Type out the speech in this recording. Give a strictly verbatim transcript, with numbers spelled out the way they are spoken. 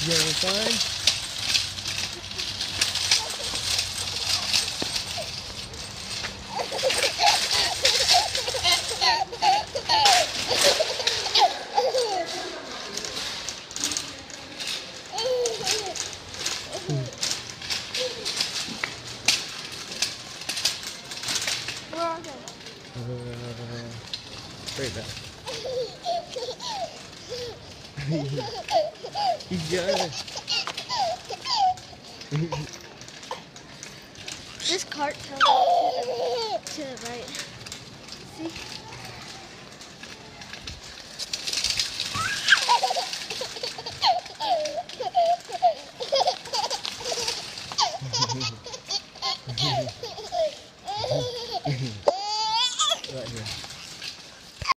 having fun? Where are they? Uh, right back. You got it. This cart tells us to the right. See? Right here.